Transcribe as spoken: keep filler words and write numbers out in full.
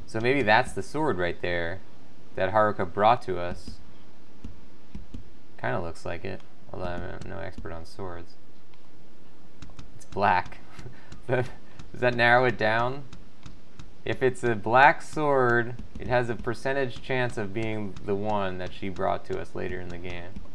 So maybe that's the sword right there that Haruka brought to us. Kind of looks like it, although I'm no expert on swords. It's black. Does that narrow it down? If it's a black sword, it has a percentage chance of being the one that she brought to us later in the game.